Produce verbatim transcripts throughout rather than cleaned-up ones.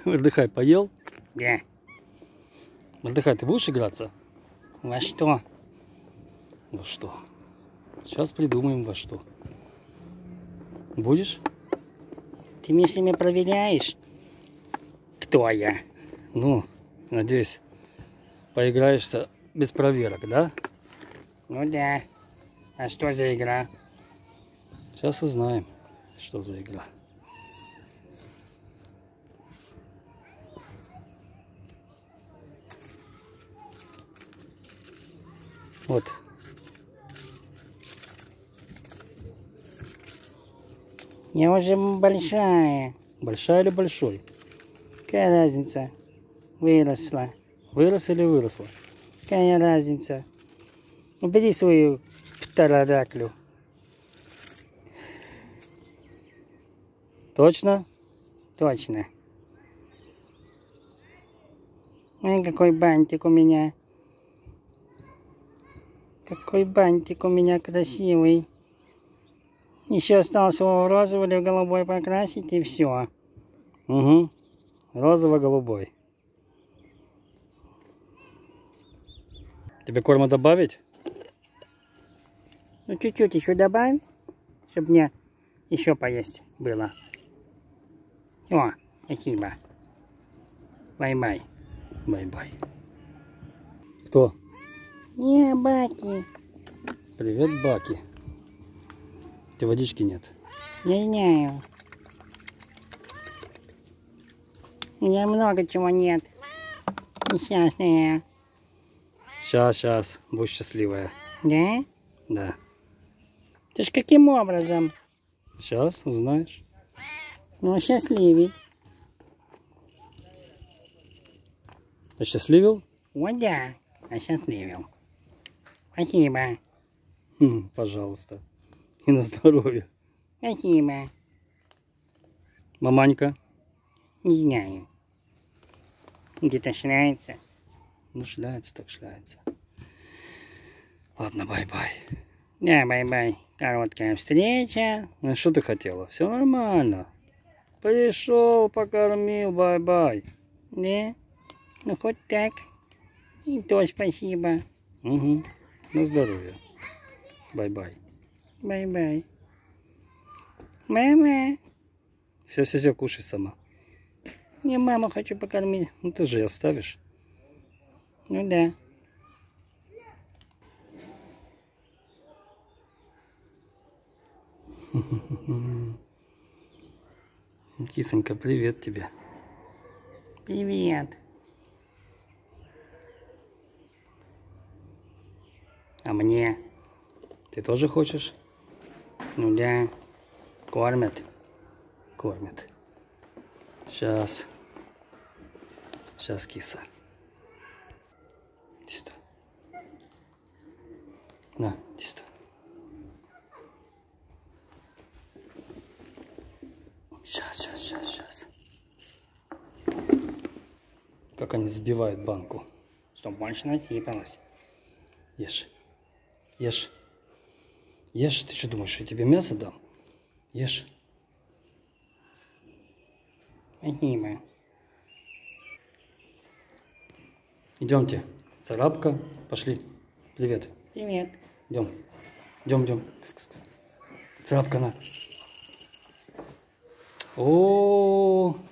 Отдыхай, поел? Да. Отдыхай, ты будешь играться? Во что? Во что? Сейчас придумаем во что. Будешь? Ты меня всеми проверяешь? Кто я? Ну, надеюсь, поиграешься без проверок, да? Ну да. А что за игра? Сейчас узнаем, что за игра. Вот. Я уже большая. Большая или большой? Какая разница? Выросла. Вырос или выросла? Какая разница? Убери свою птеродаклю. Точно? Точно. Ой, какой бантик у меня. Какой бантик у меня красивый. Еще осталось его в розовый или в голубой покрасить, и все. Угу. Розово-голубой. Тебе корма добавить? Ну, чуть-чуть еще добавь, чтобы мне еще поесть было. О, спасибо. Бай-бай. Бай-бай. Кто? Не, Баки. Привет, Баки. У тебя водички нет? Не знаю. У меня много чего нет. Несчастная. Сейчас, сейчас. Будь счастливая. Да? Да. Ты ж каким образом? Сейчас узнаешь. Ну, счастливей. Осчастливил? Вот да, осчастливил. Спасибо. Хм, пожалуйста. И на здоровье. Спасибо. Маманька? Не знаю. Где-то шляется. Ну, шляется так шляется. Ладно, бай-бай. Да, бай-бай. Короткая встреча. Ну, что ты хотела? Все нормально. Пришел, покормил, бай-бай. Да? Ну, хоть так. И то спасибо. Угу. На здоровье. Бай-бай. Бай-бай. Мама. Все-все-все, кушай сама. Я маму хочу покормить. Ну, ты же оставишь. Ну да. Кисонька, привет тебе. Привет. А мне? Ты тоже хочешь? Ну да. Кормят. Кормят. Сейчас. Сейчас, киса. Иди сюда. На, иди сюда. Сейчас, сейчас, сейчас, сейчас. Как они сбивают банку. Чтоб больше насыпалось. Ешь. Ешь. Ешь. Ты что думаешь, я тебе мясо дам? Ешь. Спасибо. Идемте. Царапка. Пошли. Привет. Привет. Идем. Идем, идем. Кс-кс-кс. Царапка, на. О, -о, О.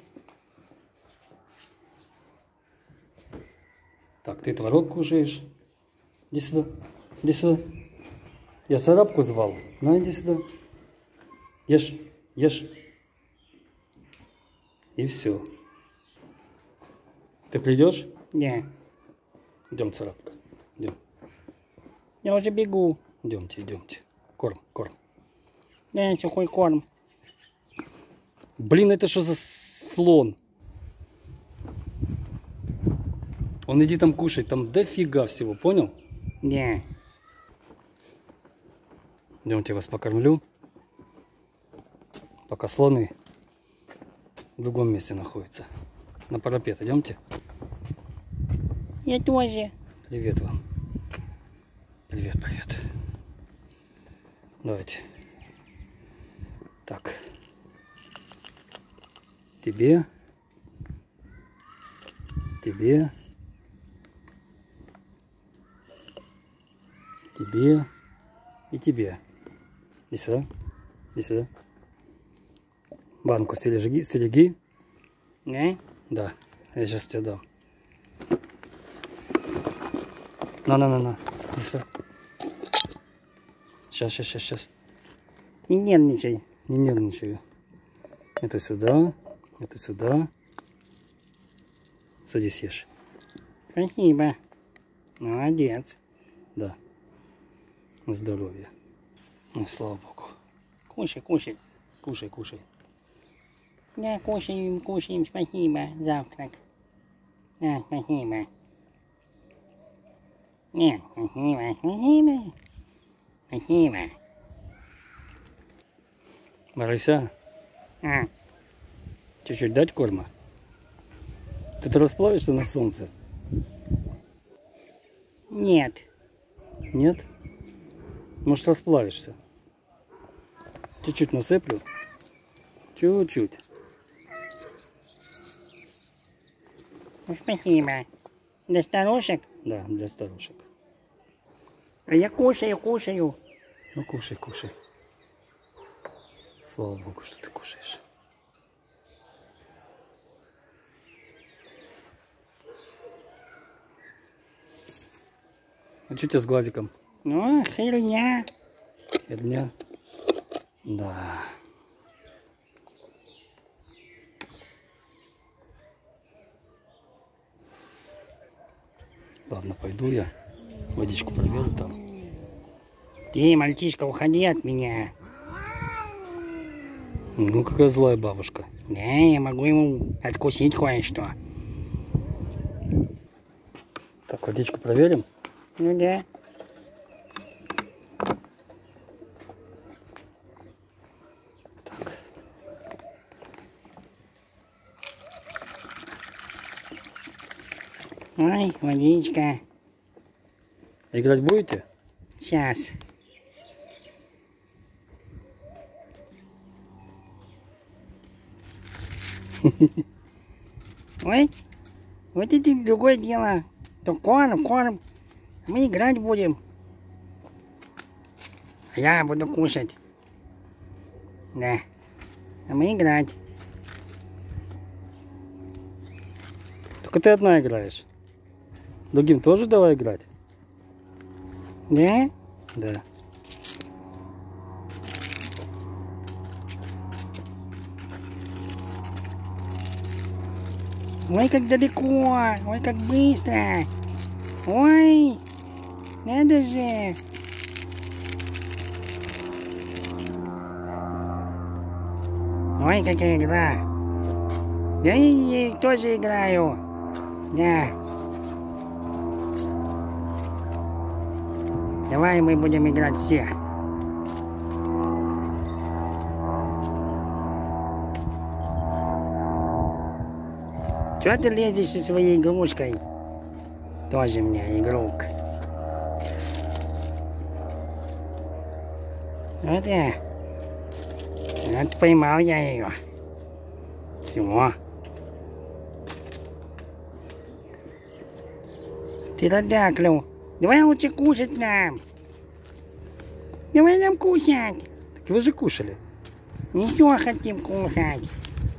Так, ты творог кушаешь. Иди сюда. Иди сюда. Я царапку звал. На, иди сюда. Ешь. Ешь. И все. Ты придешь? Да. Идем, царапка. Идем. Я уже бегу. Идемте, идемте. Корм, корм. Да, сухой корм. Блин, это что за слон? Он иди там кушай, там дофига всего, понял? Да. Идемте, я вас покормлю. Пока слоны в другом месте находятся. На парапет идемте. Я тоже. Привет вам. Привет, привет. Давайте. Так. Тебе тебе, тебе и тебе. Иди сюда, иди сюда. Банку стереги, стереги. Да? Да, я сейчас тебе дам. На-на-на-на, иди сюда. Сейчас, сейчас, сейчас, сейчас. Не нервничай. Не нервничаю. Это сюда, это сюда. Садись, ешь. Спасибо. Молодец. Да. На здоровье. Ну, слава богу. Кушай, кушай. Кушай, кушай. Да, кушаем, кушаем. Спасибо. Завтрак. Да, спасибо. Нет, спасибо, спасибо. Спасибо. Марыся, А, чуть-чуть дать корма? Ты расплавишься на солнце? нет. Нет? Может, расплавишься? Чуть-чуть насыплю. Чуть-чуть. Ну, спасибо. Для старушек? Да, для старушек. А я кушаю, кушаю. Ну, кушай, кушай. Слава богу, что ты кушаешь. А что у тебя с глазиком? Ну, херня. Херня? Да. Ладно, пойду я. Водичку проверю там. Ты, мальчишка, уходи от меня. Ну, какая злая бабушка. Да, я могу ему откусить кое-что. Так, водичку проверим. Ну да. Так. Ой, водичка. Играть будете? Сейчас. Ой, вот это другое дело. То корм, корм. Мы играть будем. Я буду кушать. Да. А мы играть. Только ты одна играешь. Другим тоже давай играть. Да? Да. Ой, как далеко. Ой, как быстро. Ой, надо же. Ой, какая игра. Я и, и тоже играю. Да. Давай мы будем играть все. Чего ты лезешь со своей игрушкой? Тоже мне игрок. Вот я. Вот поймал я ее. Все. Птеродактилю. Давай лучше кушать нам. Давай нам кушать. Так вы же кушали. Ничего хотим кушать.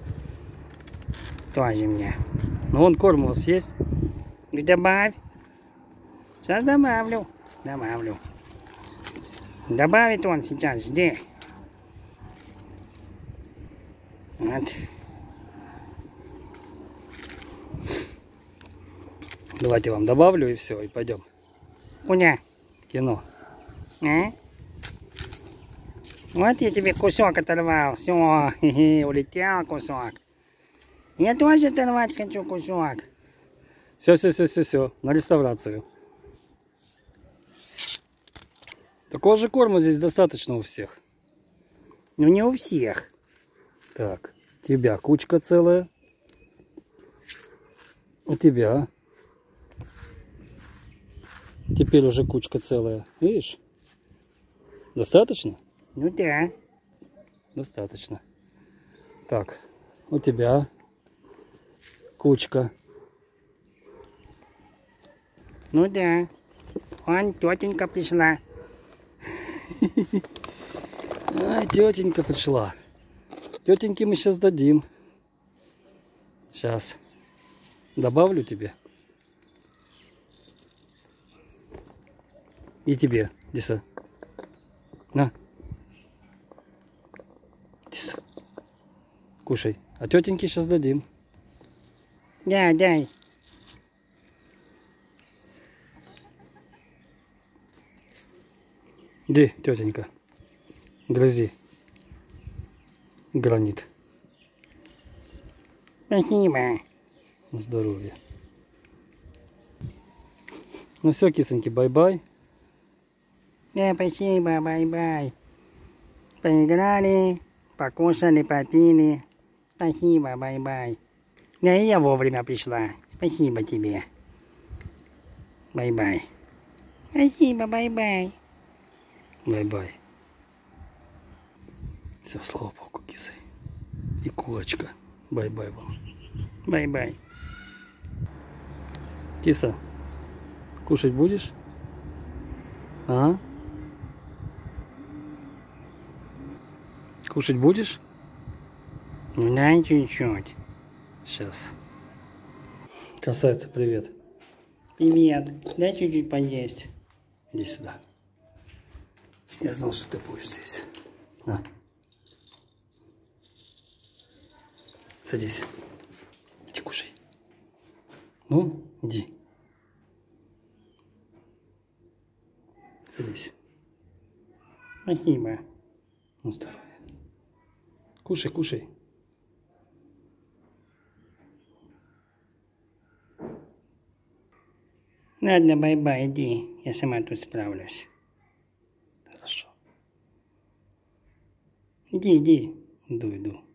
Тоже мне. Ну, вон корм у вас есть. И добавь. Сейчас добавлю. Добавлю. Добавит он сейчас. Жди. Вот. Давайте вам добавлю и все, и пойдем. Куда? В кино. А? Вот я тебе кусок оторвал. Все, улетел кусок. Я тоже оторвать хочу кусок. Все, все, все, все, все. На реставрацию. Такого же корма здесь достаточно у всех. Но не у всех. Так, у тебя кучка целая. У тебя. Теперь уже кучка целая. Видишь? Достаточно? Ну да. Достаточно. Так, у тебя кучка. Ну да. Вон тетенька пришла. А, тетенька пришла. Тетеньке мы сейчас дадим. Сейчас. Добавлю тебе. И тебе, Диса. На. Диса. Кушай. А тетеньке сейчас дадим. Да, дай. Иди, тетенька. Грызи. Гранит. Спасибо. На здоровье. Ну все, кисоньки, бай-бай. Да, спасибо, бай-бай. Поиграли, покушали, попили. Спасибо, бай-бай. Да и я вовремя пришла. Спасибо тебе. Бай-бай. Спасибо, бай-бай. Бай-бай. Все, слава богу, кисой. И курочка. Бай-бай вам. Бай-бай. Киса, кушать будешь? А? Кушать будешь? Ну дай чуть-чуть. Сейчас. Красавица, привет. Привет. Дай чуть-чуть поесть. Иди сюда. Я знал, что ты будешь здесь. На. Садись. Иди кушай. Ну, иди. Садись. Спасибо. На здоровье. Кушай, кушай. Ладно, бай-бай, иди. Я сама тут справлюсь. Хорошо. Иди, иди. Иду, иду.